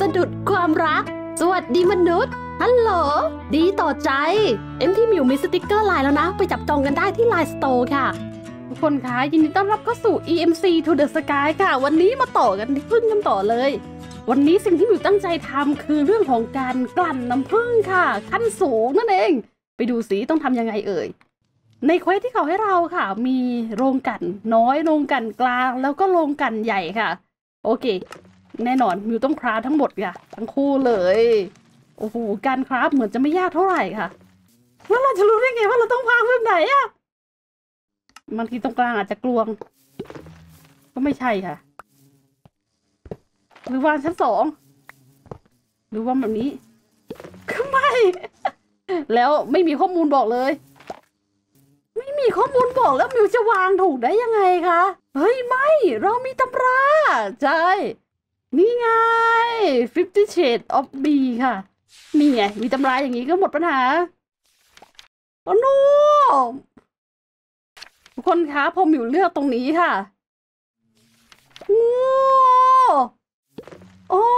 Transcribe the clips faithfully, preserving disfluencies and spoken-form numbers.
สะดุดความรักสวัสดีมนุษย์ฮัลโหลดีต่อใจเอ็มที่มิวมีสติกเกอร์ไลน์แล้วนะไปจับจองกันได้ที่ไลน์สโตร์ค่ะทุกคนคะยินดีต้อนรับเข้าสู่ อี เอ็ม ซี to the Sky ค่ะวันนี้มาต่อกันที่พึ่งกันต่อเลยวันนี้สิ่งที่มิวตั้งใจทำคือเรื่องของการกลั่นน้ำผึ้งค่ะขั้นสูงนั่นเองไปดูสิต้องทำยังไงเอ่ยในเควสที่เขาให้เราค่ะมีโรงกลั่นน้อยโรงกลั่นกลางแล้วก็โรงกลั่นใหญ่ค่ะโอเคแน่นอนมิวต้องคราฟทั้งหมดค่ะทั้งคู่เลยโอ้โหการคราฟเหมือนจะไม่ยากเท่าไหร่ค่ะแล้วเราจะรู้ได้ไงว่าเราต้องวางแบบไหนอะบางทีตรงกลางอาจจะกลวงก็ไม่ใช่ค่ะหรือวางชั้นสองหรือว่าแบบนี้ก็ไม่ แล้วไม่มีข้อมูลบอกเลยไม่มีข้อมูลบอกแล้วมิวจะวางถูกได้ยังไงคะเฮ้ยไม่เรามีตำราใช่นี่ไง Fifty Shades of B ค่ะนี่ไงมีตำราอย่างนี้ก็หมดปัญหาโอ้โนทุกคนคะพอมิวเลือกตรงนี้ค่ะโอ้โอ้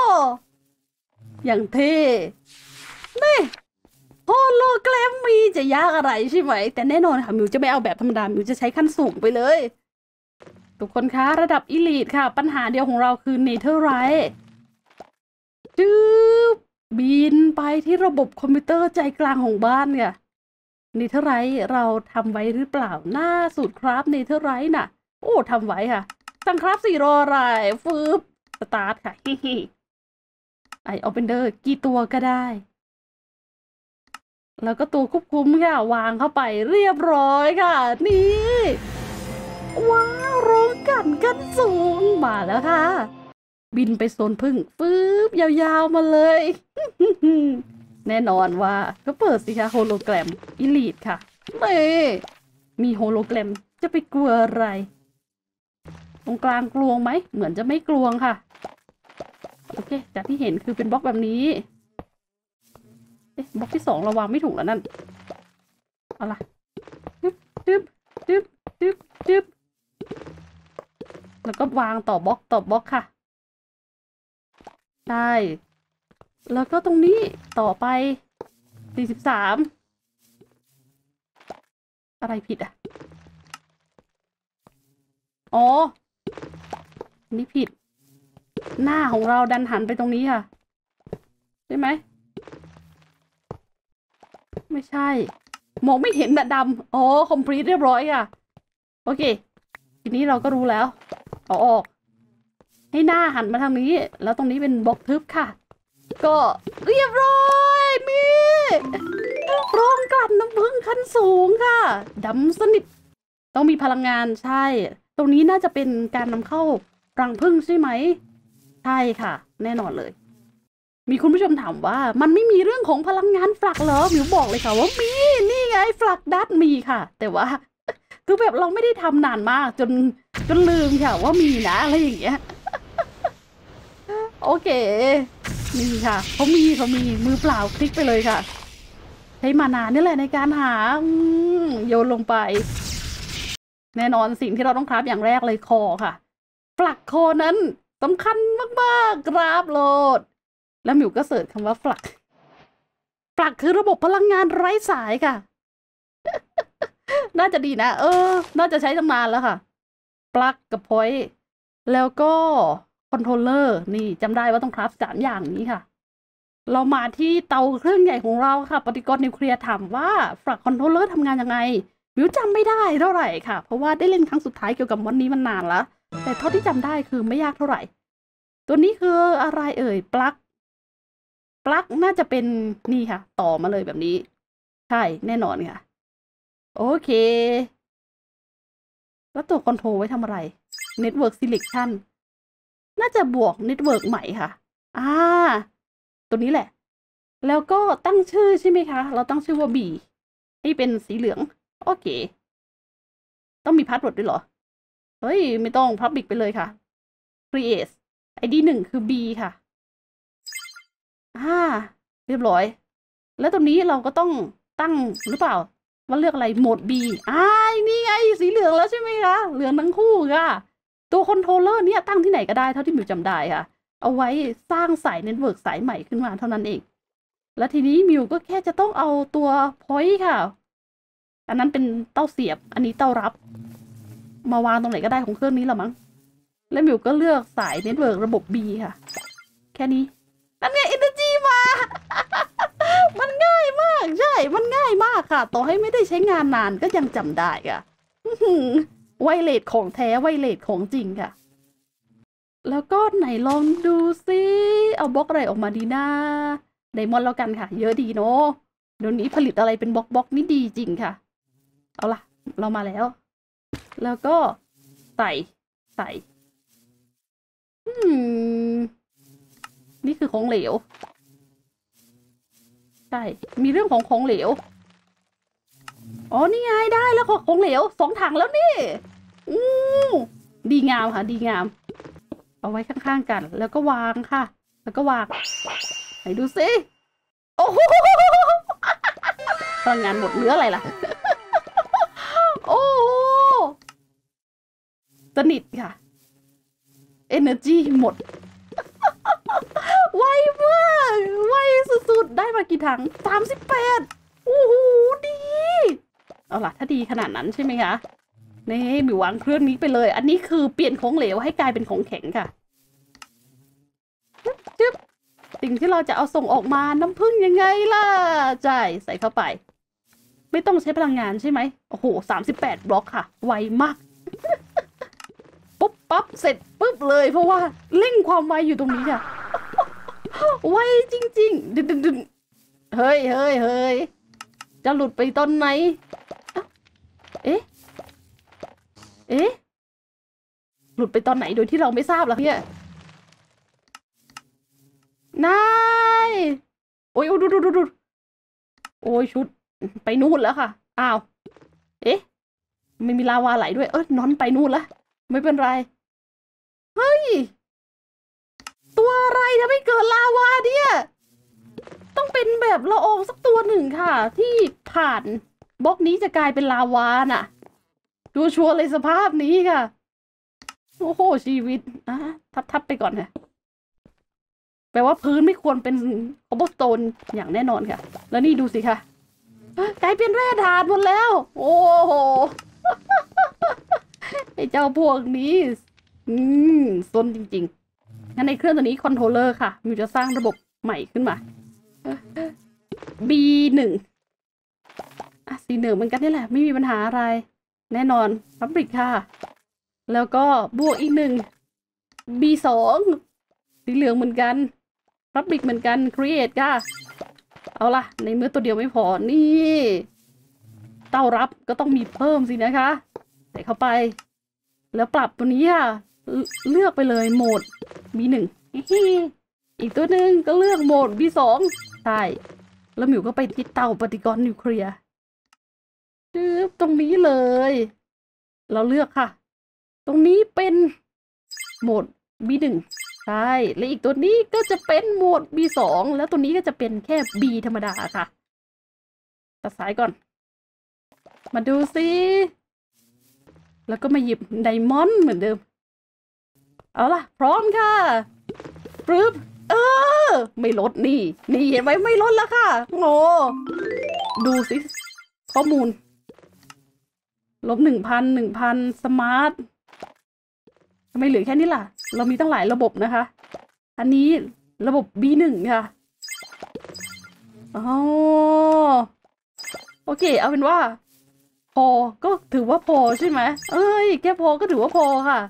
อย่างเท่นี่โฮโลแกรมมีจะยากอะไรใช่ไหมแต่แน่นอนค่ะมิวจะไม่เอาแบบธรรมดามิวจะใช้ขั้นสูงไปเลยทุกคนคะระดับอีลีทค่ะปัญหาเดียวของเราคือเนเธอร์ไรท์จืบบินไปที่ระบบคอมพิวเตอร์ใจกลางของบ้านค่ะเนเธอร์ไรท์เราทำไว้หรือเปล่าหน้าสูตรครับเนเธอร์ไรท์น่ะโอ้ทำไว้ค่ะสั่งครับสี่รออะไรฟืบสตาร์ทค่ะฮิฮิไอออเปนเดอร์กี่ตัวก็ได้แล้วก็ตัวควบคุมค่ะวางเข้าไปเรียบร้อยค่ะนี่ว้าวโรงกลั่นกันสูงมาแล้วค่ะบินไปโซนพึ่งฟืบยาวๆมาเลย แน่นอนว่าก็เปิดสิคะโฮโลแกรมอีลีทค่ะนี่มีโฮโลแกรมจะไปกลัวอะไรตรงกลางกลวงไหมเหมือนจะไม่กลวงค่ะโอเคจากที่เห็นคือเป็นบล็อกแบบนี้เอ๊ะบล็อกที่สองเราวางไม่ถูกแล้วนั่นเอาล่ะจึ๊บจึ๊บจึ๊บจึ๊บจึ๊บแล้วก็วางต่อบล็อกต่อบล็อกค่ะได้แล้วก็ตรงนี้ต่อไปสี่สิบสามอะไรผิดอ่ะอ๋อนี่ผิดหน้าของเราดันหันไปตรงนี้ค่ะใช่ไหมไม่ใช่มองไม่เห็นนะดำอ๋อคอมพลีทเรียบร้อยค่ะโอเคทีนี้เราก็รู้แล้วเอาออกให้หน้าหันมาทางนี้แล้วตรงนี้เป็นบล็อกทึบค่ะก็เรียบร้อยมีโรงกลั่นน้ำผึ้งขั้นสูงค่ะดำสนิทต้องมีพลังงานใช่ตรงนี้น่าจะเป็นการนำเข้ารังผึ้งใช่ไหมใช่ค่ะแน่นอนเลยมีคุณผู้ชมถามว่ามันไม่มีเรื่องของพลังงานฟลักเหรอมิวบอกเลยค่ะว่ามีนี่ไงฟลักดัตมีค่ะแต่ว่าคือแบบเราไม่ได้ทำนานมากจนจนลืมค่ะว่ามีนะอะไรอย่างเงี้ยโอเคมีค่ะเขามีเขามีมือเปล่าคลิกไปเลยค่ะใช้มานานนี่แหละในการหาโยนลงไปแน่นอนสิ่งที่เราต้องคราฟอย่างแรกเลยคอค่ะฟลักคอนั้นสำคัญมากๆกราฟโหลดแล้วมิวก็เสิร์ชคำว่าฟลักฟลักคือระบบพลังงานไร้สายค่ะ น่าจะดีนะเออน่าจะใช้ตั้งนานแล้วค่ะปลั๊กกับพอยต์แล้วก็คอนโทรลเลอร์นี่จำได้ว่าต้องคราฟสามอย่างนี้ค่ะเรามาที่เตาเครื่องใหญ่ของเราค่ะปฏิกรณ์นิวเคลียร์ถามว่าฟลักคอนโทรลเลอร์ทำงานยังไงมิวจำไม่ได้เท่าไหร่ค่ะเพราะว่าได้เล่นครั้งสุดท้ายเกี่ยวกับมอนนี้มันนานแล้วแต่เท่าที่จำได้คือไม่ยากเท่าไหร่ตัวนี้คืออะไรเอ่ยปลั๊กปลั๊กน่าจะเป็นนี่ค่ะต่อมาเลยแบบนี้ใช่แน่นอนค่ะโอเคแล้วตัวคอนโทรลไว้ทำอะไร Network Selection น่าจะบวก Network ใหม่ค่ะอ่าตัวนี้แหละแล้วก็ตั้งชื่อใช่ไหมคะเราตั้งชื่อว่า B ให้เป็นสีเหลืองโอเคต้องมีพาสเวิร์ดด้วยเหรอเฮ้ยไม่ต้อง Public ไปเลยค่ะ Create ไอ ดี หนึ่งคือ B ค่ะอ่าเรียบร้อยแล้วตรงนี้เราก็ต้องตั้งหรือเปล่าว่าเลือกอะไรโหมด B อ่านี่ไงสีเหลืองแล้วใช่ไหมคะเหลืองทั้งคู่ค่ะตัวคอนโทรลเลอร์เนี่ยตั้งที่ไหนก็ได้เท่าที่มิวจำได้ค่ะเอาไว้สร้างสายเน็ตเวิร์กสายใหม่ขึ้นมาเท่านั้นเอง แล้วทีนี้มิวก็แค่จะต้องเอาตัวพอยต์ค่ะ อันนั้นเป็นเต้าเสียบ อันนี้เต้ารับ มาวางตรงไหนก็ได้ของเครื่องนี้ละมั้ง แล้วมิวก็เลือกสายเน็ตเวิร์กระบบ B ค่ะ แค่นี้ นั่นไง Energy มา มันง่ายมาก ใช่ มันง่ายมากค่ะ ต่อให้ไม่ได้ใช้งานนานก็ยังจำได้ค่ะไวเลสของแท้ไวเลสของจริงค่ะ แล้วก็ไหนลองดูซิเอาบล็อกอะไรออกมาดีนะไดมอนด์แล้วกันค่ะ เยอะดีเนาะเดี๋ยวนี้ผลิตอะไรเป็นบล็อกบล็อกนี่ดีจริงค่ะ เอาล่ะ เรามาแล้ว แล้วก็ใส่ใส่ อืม นี่คือของเหลว ใช่ มีเรื่องของของเหลว อ๋อ นี่ไงได้แล้วของเหลวสองถังแล้วนี่อู้ดีงามค่ะ ดีงาม เอาไว้ข้างๆกัน แล้วก็วางค่ะ แล้วก็วางไหนดูซิโอ้โหพลังงานหมดเหลืออะไรล่ะ โอ้สนิทค่ะ energy หมด ไวมากไวสุดๆได้มากี่ถังสามสิบแปดโอ้โหดีเอาล่ะถ้าดีขนาดนั้นใช่ไหมคะนี่มิววางเครื่องนี้ไปเลย อันนี้คือเปลี่ยนของเหลวให้กลายเป็นของแข็งค่ะจึ๊บสิ่งที่เราจะเอาส่งออกมาน้ำผึ้งยังไงล่ะใช่ใส่เข้าไปไม่ต้องใช้พลังงานใช่ไหมโอ้โหสามสิบแปดบล็อกค่ะไวมากปุ๊บปั๊บเสร็จปุ๊บเลยเพราะว่าเร่งความไวอยู่ตรงนี้ค่ะไวจริงๆดึงดึงดึงเฮ้ยเฮ้ยเฮ้ยจะหลุดไปตอนไหนเอ๊ะเอ๊ะหลุดไปตอนไหนโดยที่เราไม่ทราบล่ะเนี่ยนายโอ้ยดูดูดูดูโอ้ยชุดไปนู่นแล้วค่ะอ้าวเอ๊ะไม่มีลาวาไหลด้วยเอ้ยนอนไปนู่นละไม่เป็นไรเฮ้ยตัวอะไรทำไมเกิดลาวาเนี่ยต้องเป็นแบบละอองสักตัวหนึ่งค่ะที่ผ่านบล็อกนี้จะกลายเป็นลาวาน่ะดูชัวร์เลยสภาพนี้ค่ะโอ้โหชีวิตอ่ะทับทับไปก่อนค่ะแปลว่าพื้นไม่ควรเป็นคอบเบิลสโตนอย่างแน่นอนค่ะแล้วนี่ดูสิค่ะกลายเป็นแร่ธาตุหมดแล้วโอ้โหไอ้เจ้าพวกนี้อืมซนจริงๆงั้นในเครื่องตัวนี้คอนโทรลเลอร์ค่ะมิวจะสร้างระบบใหม่ขึ้นมา บี หนึ่ง อ่ะสีเหนือเหมือนกันนี่แหละไม่มีปัญหาอะไรแน่นอนฟับริกค่ะแล้วก็บวกอีกหนึ่ง บี สอง สีเหลืองเหมือนกันฟับริกเหมือนกัน create ค่ะเอาล่ะในเมื่อตัวเดียวไม่พอนี่เต้ารับก็ต้องมีเพิ่มสินะคะใส่เข้าไปแล้วปรับตัวนี้ค่ะเลือกไปเลยโหมด บี หนึ่ง อีกตัวหนึ่งก็เลือกโหมด บี สอง ใช่แล้วมิวก็ไปที่เตาปฏิกรณ์นิวเคลียร์จึ๊บตรงนี้เลย เราเลือกค่ะ ตรงนี้เป็นโหมด บี หนึ่ง ใช่และอีกตัวนี้ก็จะเป็นโหมด บี สอง แล้วตัวนี้ก็จะเป็นแค่ B ธรรมดาค่ะตัดสายก่อนมาดูสิแล้วก็มาหยิบไดมอนด์เหมือนเดิมเอาล่ะพร้อมค่ะปึ๊บเออไม่ลดนี่นี่เห็นไหมไม่ลดแล้วค่ะโง่ดูสิข้อมูลลบหนึ่งพันหนึ่งพันสมาร์ททำไมเหลือแค่นี้ล่ะเรามีตั้งหลายระบบนะคะอันนี้ระบบ บี หนึ่ง ค่ะอ๋อโอเคเอาเป็นว่าพอก็ถือว่าพอใช่ไหมเอ้ยแค่พอก็ถือว่าพอค่ะ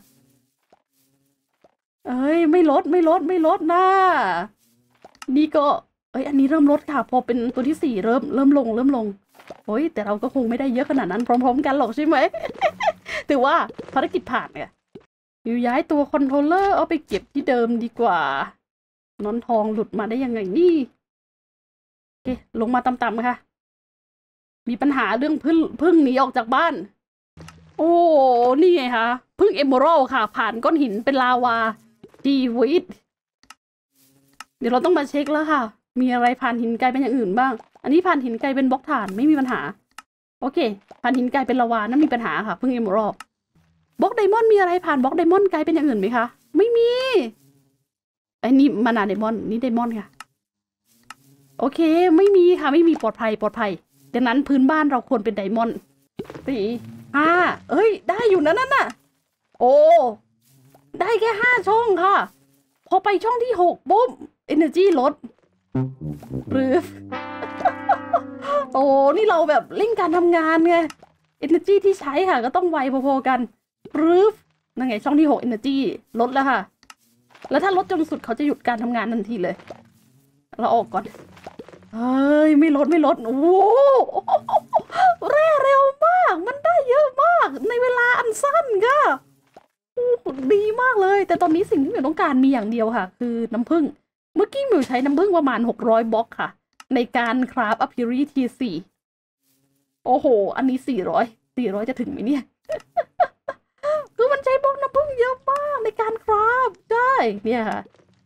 เอ้ยไม่ลดไม่ลดไม่ลดนะนี่ก็เอ้ยอันนี้เริ่มลดค่ะพอเป็นตัวที่สี่เริ่มเริ่มลงเริ่มลงโอ้ยแต่เราก็คงไม่ได้เยอะขนาดนั้นพร้อมๆกันหรอกใช่ไหม ถือว่าภารกิจผ่านไงอยู่ย้ายตัวคอนโทรลเลอร์เอาไปเก็บที่เดิมดีกว่านอนทองหลุดมาได้ยังไงนี่โอเคลงมาต่ำๆค่ะมีปัญหาเรื่องพึ่งพึ่งหนีออกจากบ้านโอ้นี่ไงคะพึ่งเอเมอรัลค่ะผ่านก้อนหินเป็นลาวาจีวิตเดี๋ยวเราต้องมาเช็คแล้วค่ะมีอะไรผ่านหินกลายเป็นอย่างอื่นบ้างอันนี้ผ่านหินกลายเป็นบล็อกถ่านไม่มีปัญหาโอเคผ่านหินกลายเป็นลาวานั่นมีปัญหาค่ะพึ่งเอเมอรัลบล็อกไดมอนด์มีอะไรผ่านบล็อกไดมอนด์กลายเป็นอย่างอื่นไหมคะไม่มีไอ้นี่มานาไดมอนด์นี่ไดมอนด์ค่ะโอเคไม่มีค่ะไม่มีปลอดภัยปลอดภัยดังนั้นพื้นบ้านเราควรเป็นไดมอนด์สี่ห้าเอ้ยได้อยู่นะนั่นน่ะโอ้ได้แค่ห้าช่องค่ะพอไปช่องที่หกปุ๊บ energy ลดหรือ โอ้นี่เราแบบเร่งการทำงานไง energy ที่ใช้ค่ะก็ต้องไวพอๆกันหรือนั่นไงช่องที่หก energy ลดแล้วค่ะแล้วถ้าลดจนสุดเขาจะหยุดการทำงานทันทีเลยเราออกก่อนเฮ้ยไม่ลดไม่ลดโอ้แร่เร็วมากมันได้เยอะมากในเวลาอันสั้นค่ะดีมากเลยแต่ตอนนี้สิ่งที่หมิวต้องการมีอย่างเดียวค่ะคือน้ำผึ้งเมื่อกี้หมิวใช้น้ำผึ้งประมาณหกร้อยบล็อกค่ะในการคราฟอพิรีทีสี่โอ้โหอันนี้สี่ร้อยสี่ร้อยจะถึงไหมเนี่ย คือมันใช้บล็อกน้ำผึ้งเยอะมากในการคราฟได้เนี่ยค่ะ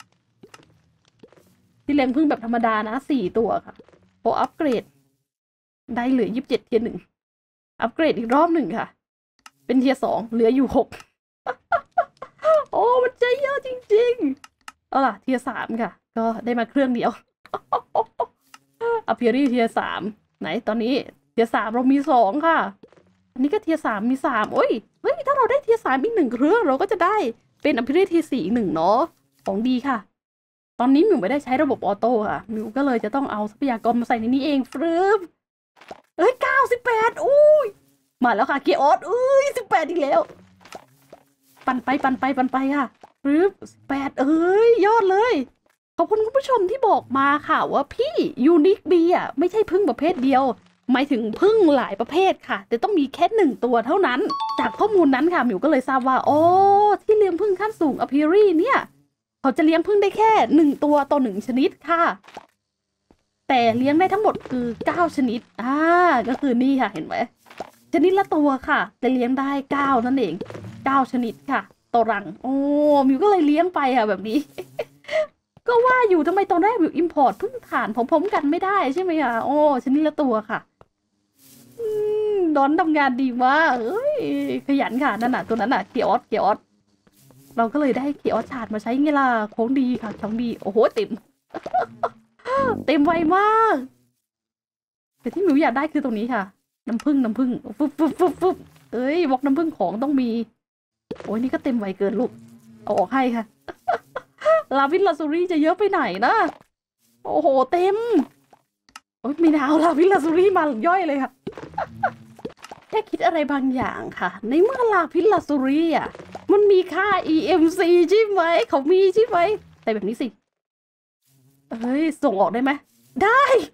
ที่เลี้ยงผึ้งแบบธรรมดานะสี่ตัวค่ะพออัปเกรดได้เหลือยี่สิบเจ็ดเทียร์หนึ่งอัปเกรดอีกรอบหนึ่งค่ะเป็นเทียร์สองเหลืออยู่หก โอ้มันใจเยอะจริงๆเอาล่ะเทียร์สามค่ะก็ได้มาเครื่องเดียว อพิรีเทียร์สามไหนตอนนี้เทียร์สามเรามีสองค่ะอันนี้ก็เทียร์สามมีสามโอ้ยเฮ้ยถ้าเราได้เทียร์สามอีกหนึ่งเครื่องเราก็จะได้เป็นอพิรีเทียร์สี่อีกหนึ่งเนาะของดีค่ะตอนนี้มิวไม่ได้ใช้ระบบออโต้ค่ะมิวก็เลยจะต้องเอาทรัพยากรมาใส่ในนี้เองฟรึบเอ้ยเก้าสิบแปดอุ้ยมาแล้วค่ะเกียร์ออสอุ้ยสิบแปดอีกแล้วปั่นไปปั่นไปปั่นไปค่ะฟรึบสิบแปดเอ้ยยอดเลยขอบคุณคุณผู้ชมที่บอกมาค่ะว่าพี่ยูนิคบีอ่ะไม่ใช่พึ่งประเภทเดียวหมายถึงพึ่งหลายประเภทค่ะแต่ต้องมีแค่หนึ่งตัวเท่านั้นจากข้อมูลนั้นค่ะมิวก็เลยทราบว่าอ๋อที่เลี้ยงพึ่งขั้นสูงอพิรีเนี่ยเขาจะเลี้ยงพึ่งได้แค่หนึ่งตัวต่อหนึ่งชนิดค่ะแต่เลี้ยงได้ทั้งหมดคือเก้าชนิดอ่าก็คือนี่ค่ะเห็นไหมชนิดละตัวค่ะแต่เลี้ยงได้เก้านั่นเองเก้าชนิดค่ะต่อรังโอ้มิวก็เลยเลี้ยงไปค่ะแบบนี้ ก็ว่าอยู่ทำไมตอนแรกมิวอิมพอร์ตพึ่งฐานพร้อมๆกันไม่ได้ใช่ไหมคะโอ้ชนิดละตัวค่ะอืมดอนทำงานดีมากเอ้ยขยันค่ะนั่นน่ะตัวนั้นน่ะเกียร์ออสเกียร์ออสเราก็เลยได้เกียร์ออสชาร์ดมาใช้ไงล่ะของดีค่ะของดีโอ้โหเต็ม เต็มไวมากแต่ที่มิวอยากได้คือตรงนี้ค่ะน้ำผึ้งน้ำผึ้งฟึบฟึบฟึบฟึบเอ้ยบอกน้ำผึ้งของต้องมีโอ้ยนี่ก็เต็มไวเกินลูกเอาออกให้ค่ะลาวิลลาซูรี่จะเยอะไปไหนนะโอ้โหเต็มโอ้ยมีนาวลาวิลลาซูรี่มาย่อยเลยค่ะแค่คิดอะไรบางอย่างค่ะในเมื่อลาวิลลาซูรี่อ่ะมันมีค่า อี เอ็ม ซี ใช่ไหมเขามีใช่ไหมแต่แบบนี้สิเฮ้ยส่งออกได้ไหมได้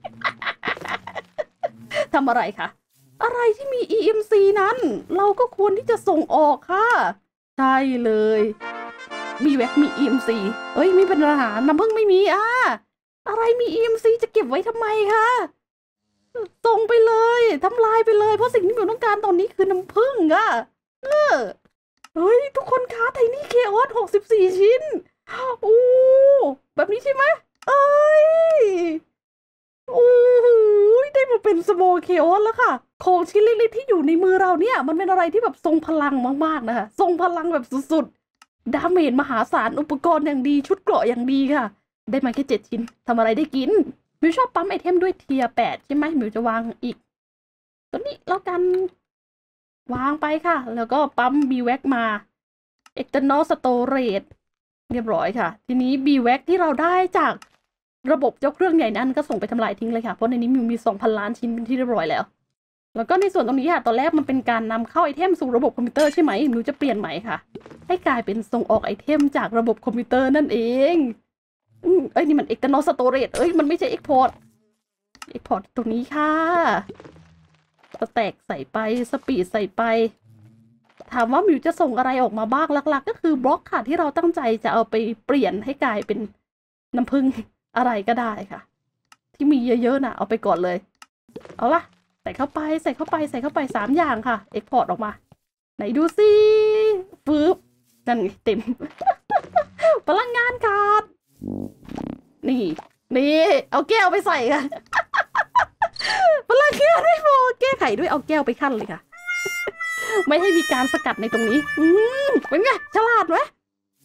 ทำอะไรคะอะไรที่มี อี เอ็ม ซี นั้นเราก็ควรที่จะส่งออกค่ะใช่เลยมีแว็กมี อี เอ็ม ซี เอ้ยมีเป็นอาหารน้ำผึ้งไม่มีอ่ะอะไรมี อี เอ็ม ซี จะเก็บไว้ทำไมคะส่งไปเลยทำลายไปเลยเพราะสิ่งที่หนูต้องการตอนนี้คือน้ำผึ้งอ่ะเออเฮ้ยทุกคนคะไทนี่เคออสหกสิบสี่ชิ้นโอ้แบบนี้ใช่ไหมเอ้ยโอ้โหได้มาเป็นสโมเคออสแล้วค่ะของชิ้นเล็กๆที่อยู่ในมือเราเนี่ยมันเป็นอะไรที่แบบทรงพลังมากๆนะคะทรงพลังแบบสุดๆดาเมจมหาศาลอุปกรณ์อย่างดีชุดเกราะอย่างดีค่ะได้มาแค่เจ็ดชิ้นทำอะไรได้กินมิวชอบปั๊มไอเทมด้วยเทียร์แปดใช่ไหมมิวจะวางอีกตัวนี้แล้วกันวางไปค่ะแล้วก็ปั๊มบีแว็กมา external storage เรียบร้อยค่ะทีนี้ บี แว็ก ที่เราได้จากระบบเจ้าเครื่องใหญ่นั้นก็ส่งไปทำลายทิ้งเลยค่ะเพราะในนี้มิวมี สองพัน ล้านชิ้นที่เรียบร้อยแล้วแล้วก็ในส่วนตรงนี้ค่ะตอนแรกมันเป็นการนำเข้าไอเทมสู่ระบบคอมพิวเตอร์ใช่ไหมมิวจะเปลี่ยนใหม่ค่ะให้กลายเป็นส่งออกไอเทมจากระบบคอมพิวเตอร์นั่นเองอืมเอ้ยนี่มัน external storage เอ้ยมันไม่ใช่ export export ตรงนี้ค่ะสแต็กใส่ไปสปีดใส่ไปถามว่ามิวจะส่งอะไรออกมาบ้างหลักๆก็คือบล็อกค่ะที่เราตั้งใจจะเอาไปเปลี่ยนให้กลายเป็นน้ำผึ้งอะไรก็ได้ค่ะที่มีเยอะๆนะเอาไปก่อนเลยเอาล่ะใส่เข้าไปใส่เข้าไปใส่เข้าไปสามอย่างค่ะเอ็กพอร์ตออกมาไหนดูสิฟืบนั่นไงเต็ม พลังงานขาดนี่นี่เอาแก้วไปใส่ค่ะ พลังงานไม่พอแก้ไขด้วยเอาแก้วไปคั่นเลยค่ะ ไม่ให้มีการสกัดในตรงนี้อืมเป็นไงฉลาดไหม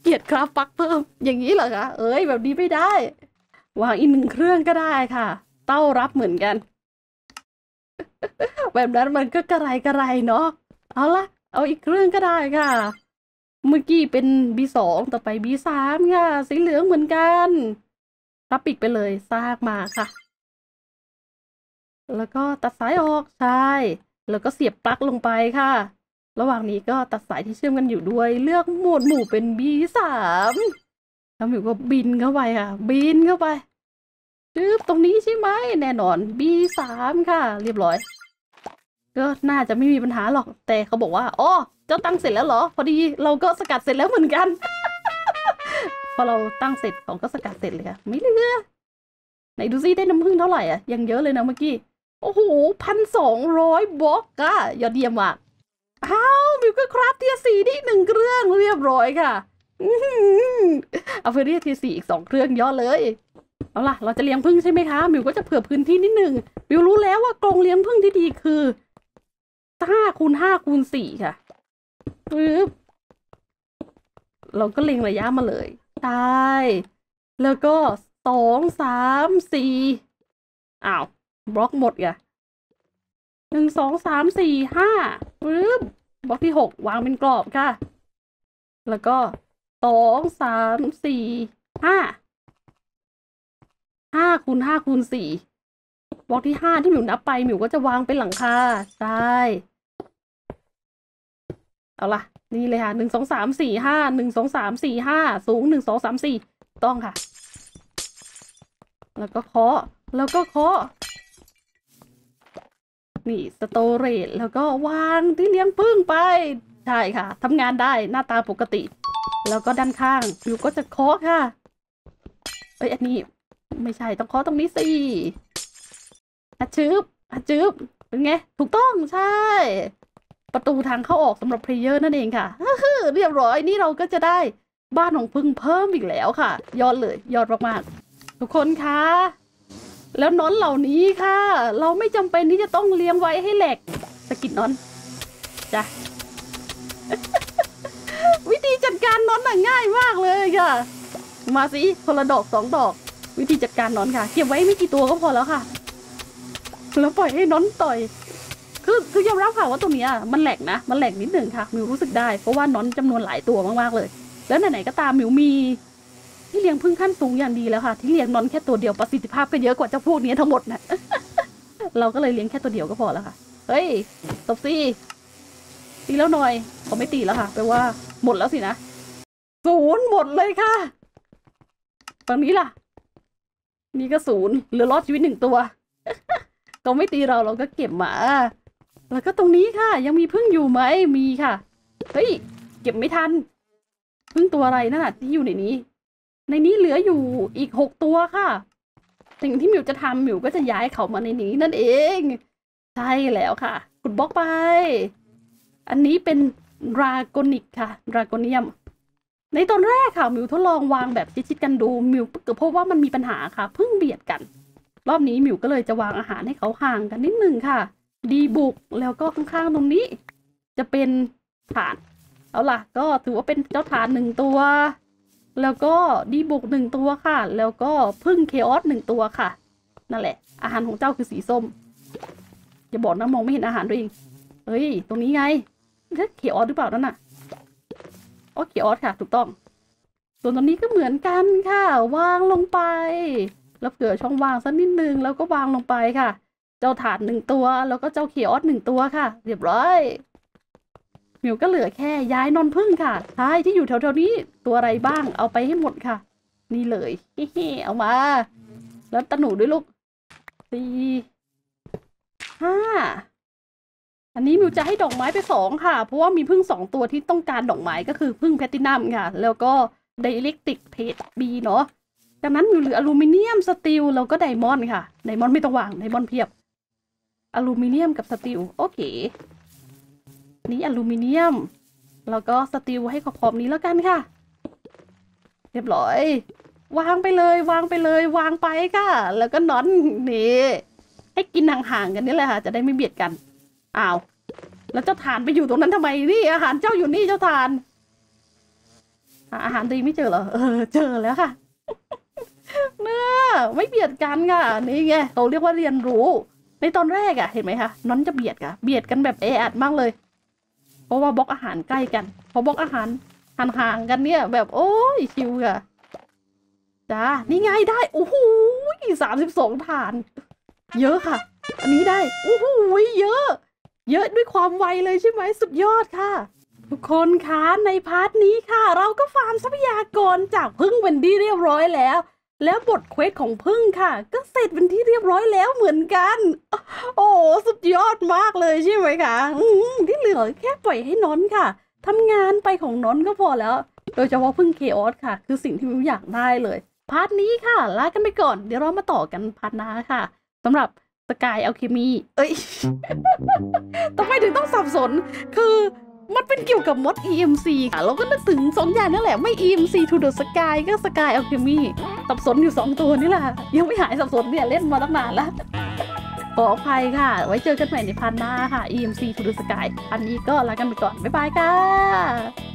เกียจคราฟปลั๊กเพิ่มอย่างนี้เหรอคะเอ้ยแบบนี้ไม่ได้วางอีกหนึ่งเครื่องก็ได้ค่ะเต้ารับเหมือนกันแบบนั้นมันก็กระไรกระไรเนาะเอาละเอาอีกเครื่องก็ได้ค่ะเมื่อกี้เป็น บี สอง ต่อไป บี สาม ค่ะสีเหลืองเหมือนกันรับปิดไปเลยซากมาค่ะแล้วก็ตัดสายออกใช่แล้วก็เสียบปลั๊กลงไปค่ะระหว่างนี้ก็ตัดสายที่เชื่อมกันอยู่ด้วยเลือกโหมดหมู่เป็น บี สาม แล้วหมิวก็บินเข้าไปค่ะบินเข้าไปจึ๊บตรงนี้ใช่ไหมแน่นอน บี สาม ค่ะเรียบร้อยก็น่าจะไม่มีปัญหาหรอกแต่เขาบอกว่าอ๋อเจ้าตั้งเสร็จแล้วเหรอพอดีเราก็สกัดเสร็จแล้วเหมือนกัน พอเราตั้งเสร็จเขาก็สกัดเสร็จเลยค่ะไม่เหลือไหนดูซิได้น้ำผึ้งเท่าไหร่อ่ะยังเยอะเลยนะเมื่อกี้โอ้โหพันสองร้อยบล็อกอะยอดเยี่ยมว่ะอ้าวมิวก็คราฟเทียสี่ได้หนึ่งเครื่องเรียบร้อยค่ะเอาเฟอร์รี่เทียสี่อีกสองเครื่องยอดเลยเอาล่ะเราจะเลี้ยงผึ้งใช่ไหมคะมิวก็จะเผื่อพื้นที่นิดหนึ่งมิวรู้แล้วว่ากรงเลี้ยงผึ้งที่ดีคือห้าคูณห้าคูณสี่ค่ะปึ๊บเราก็เล็งระยะมาเลยใช่แล้วก็สองสามสี่อ้าวบล็อกหมดไงหนึ่งสองสามสี่ห้าปึ๊บบล็อกที่หกวางเป็นกรอบค่ะแล้วก็สองสามสี่ห้าห้าคูณห้าคูณสี่บล็อกที่ห้าที่หมิวนับไปหมิวก็จะวางเป็นหลังคาใช่เอาล่ะนี่เลยค่ะหนึ่งสองสามสี่ห้าหนึ่งสองสามสี่ห้าสูงหนึ่งสองสามสี่ต้องค่ะแล้วก็เคาะแล้วก็เคาะนี่สโตเรจแล้วก็วางที่เลี้ยงผึ้งไปใช่ค่ะทำงานได้หน้าตาปกติแล้วก็ด้านข้างหมิวก็จะเคาะค่ะเอ้ยอันนี้ไม่ใช่ต้องเคาะตรงนี้สิอะจึบอะจึบเป็นไงถูกต้องใช่ประตูทางเข้าออกสำหรับเพลเยอร์นั่นเองค่ะเรียบร้อยนี่เราก็จะได้บ้านของพึ่งเพิ่มอีกแล้วค่ะยอดเลยยอดมากๆทุกคนคะแล้วนอนเหล่านี้ค่ะเราไม่จำเป็นที่จะต้องเลี้ยงไว้ให้แหลกสกิดนอนจ้ะ วิธีจัดการนอนน่ะง่ายมากเลยค่ะมาสิคนละดอกสองดอกวิธีจัดการนอนค่ะเก็บไว้ไม่กี่ตัวก็พอแล้วค่ะแล้วปล่อยให้นอนต่อยคือคือยอมรับค่ะว่าตัวเนี้ยมันแหลกนะมันแหลกนิดหนึ่งค่ะมิวรู้สึกได้เพราะว่านอนจำนวนหลายตัวมากๆเลยแล้วไหนๆก็ตามมิวมีที่เลี้ยงพึ่งขั้นสูงอย่างดีแล้วค่ะที่เลี้ยงนอนแค่ตัวเดียวประสิทธิภาพก็เยอะกว่าเจ้าพวกนี้ทั้งหมดนะ เราก็เลยเลี้ยงแค่ตัวเดียวก็พอแล้วค่ะเฮ้ยตบซี่ตีแล้วหน่อยเขาไม่ตีแล้วค่ะแปลว่าหมดแล้วสินะศูนย์หมดเลยค่ะฝั่งนี้ล่ะนี่ก็ศูนย์เหลือรอดชีวิตหนึ่งตัวเขาไม่ตีเราเราก็เก็บมาแล้วก็ตรงนี้ค่ะยังมีพึ่งอยู่ไหมมีค่ะเฮ้ยเก็บไม่ทันพึ่งตัวอะไรนั่นน่ะที่อยู่ในนี้ในนี้เหลืออยู่อีกหกตัวค่ะสิ่งที่หมิวจะทำหมิวก็จะย้ายเขามาในนี้นั่นเองใช่แล้วค่ะกดบล็อกไปอันนี้เป็นดราโกนิกค่ะดราโกเนียมในตอนแรกค่ะหมิวทดลองวางแบบชิดๆกันดูหมิวเพราะว่ามันมีปัญหาค่ะพึ่งเบียดกันรอบนี้หมิวก็เลยจะวางอาหารให้เขาห่างกันนิดนึงค่ะดีบุกแล้วก็ข้างๆตรงนี้จะเป็นฐานเอาล่ะก็ถือว่าเป็นเจ้าฐานหนึ่งตัวแล้วก็ดีบุกหนึ่งตัวค่ะแล้วก็พึ่งเคออสหนึ่งตัวค่ะนั่นแหละอาหารของเจ้าคือสีส้มอย่าบอกนะมองไม่เห็นอาหารตัวเองเฮ้ยตรงนี้ไงเคออสหรือเปล่านั่นน่ะอ๋อเคออสค่ะถูกต้องส่วนตรงนี้ก็เหมือนกันค่ะวางลงไปแล้วเผื่อช่องว่างสักนิดนึงแล้วก็วางลงไปค่ะเจ้าถาดหนึ่งตัวแล้วก็เจ้าเคออสหนึ่งตัวค่ะเรียบร้อยมิวก็เหลือแค่ย้ายนอนพึ่งค่ะใช่ที่อยู่แถวๆนี้ตัวอะไรบ้างเอาไปให้หมดค่ะนี่เลยเฮ้ๆเอามาแล้วตะหนูด้วยลูกสี่ห้าอันนี้มิวจะให้ดอกไม้ไปสองค่ะเพราะว่ามีพึ่งสองตัวที่ต้องการดอกไม้ก็คือพึ่งแพลตินัมค่ะแล้วก็ไดอิเล็กตริกเพจบีเนาะดังนั้นมิวเหลืออลูมิเนียมสตีลแล้วก็ไดมอนด์ค่ะไดมอนด์ไม่ต้องวางไดมอนด์เพียบอลูมิเนียมกับสตีลโอเคนี่อลูมิเนียมแล้วก็สตีลให้ขอบๆนี้แล้วกันค่ะเรียบร้อยวางไปเลยวางไปเลยวางไปค่ะแล้วก็นอนนี่ให้กินห่างๆกันนี่แหละค่ะจะได้ไม่เบียดกันอ้าวแล้วเจ้าทานไปอยู่ตรงนั้นทำไมนี่อาหารเจ้าอยู่นี่เจ้าทานหาอาหารดีไม่เจอเหรอเออเจอแล้วค่ะเนื้อไม่เบียดกันค่ะนี่ไงเขาเรียกว่าเรียนรู้ในตอนแรกอะเห็นไหมคะน้อนจะเบียดค่ะเบียดกันแบบแออัดมากเลยเพราะว่าบล็อกอาหารใกล้กันพอบล็อกอาหารห่างๆกันเนี่ยแบบโอ้ยชิวค่ะจ้านี่ไงได้โอ้โหสามสิบสองฐานเยอะค่ะอันนี้ได้โอ้โหเยอะเยอะด้วยความไวเลยใช่ไหมสุดยอดค่ะทุกคนคะในพาร์ทนี้ค่ะเราก็ฟาร์มทรัพยากรจากพึ่งเป็นที่เรียบร้อยแล้วแล้วบทเควสของพึ่งค่ะก็เสร็จเป็นที่เรียบร้อยแล้วเหมือนกันโอ้สุดยอดมากเลยใช่ไหมคะที่เหลือแค่ปล่อยให้น้อนค่ะทำงานไปของน้อนก็พอแล้วโดยเฉพาะพึ่งเคออสค่ะคือสิ่งที่มิวอยากได้เลยพาร์ทนี้ค่ะลากันไปก่อนเดี๋ยวเรามาต่อกันพาร์ทหน้าค่ะสำหรับสกายอัลเคมีเอ้ย ทำไมถึงต้องสับสนคือมันเป็นเกี่ยวกับมด อี เอ็ม ซี ค่ะเราก็นึกถึงสองอย่างนั่นแหละไม่ อี เอ็ม ซี to the sky ก็ Sky Alchemy สับสนอยู่สองตัวนี่แหละยังไม่หายสับสนเนี่ยเล่นมาตั้งนานแล้วขออภัยค่ะไว้เจอกันใหม่ในพันหน้าค่ะ อี เอ็ม ซี to the sky พันนี้ก็ลากันไปก่อนบ๊ายบายค่ะ